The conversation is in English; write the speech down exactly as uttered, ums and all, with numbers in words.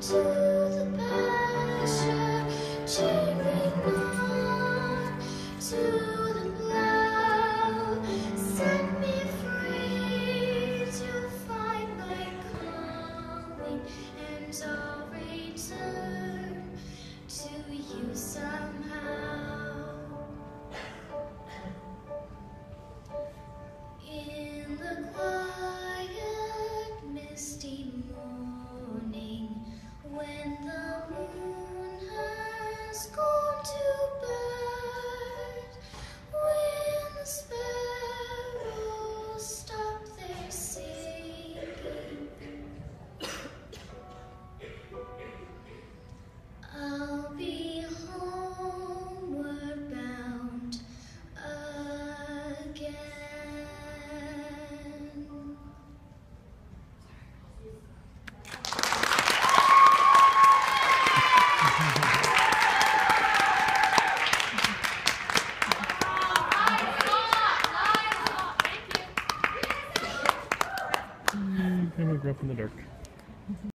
to the pasture, cheering on to the plow. Set me free to find my calling, and I'll return to you somehow. In the quiet, misty morning, when the moon has gone to bed, when the sparrows stop their singing, I'll be homeward bound again. I'm gonna grow up in the dark.